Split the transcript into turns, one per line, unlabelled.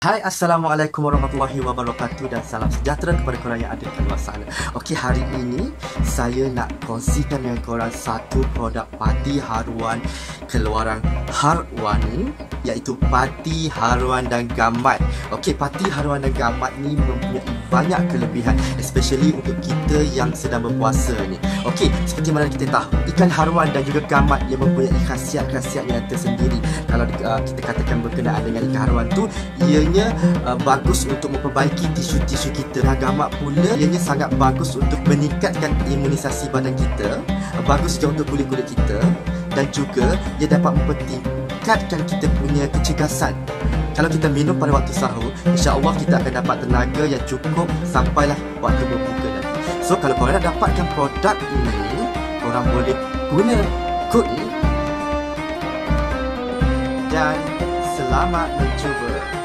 Hai, Assalamualaikum warahmatullahi wabarakatuh dan salam sejahtera kepada korang yang ada di luar sana. Okey, hari ini saya nak kongsikan dengan korang satu produk padi haruan keluaran Harwani, iaitu padi haruan dan gamat. Okey, padi haruan dan gamat ni mempunyai banyak kelebihan, especially untuk kita yang sedang berpuasa ni. Okey, seperti mana kita tahu, ikan haruan dan juga gamat yang mempunyai khasiat-khasiat yang tersendiri. Kalau kita katakan berkenaan dengan ikan haruan tu, ianya bagus untuk memperbaiki tisu-tisu kita. Dan gamat pula ianya sangat bagus untuk meningkatkan imunisasi badan kita, bagus juga untuk kulit-kulit kita, dan juga ia dapat mempertingkatkan kita punya kecergasan. Kalau kita minum pada waktu sahur, insya-Allah kita akan dapat tenaga yang cukup sampailah waktu berbuka nanti. So kalau korang nak dapatkan produk ini, korang boleh guna kod ni. Dan selamat mencuba.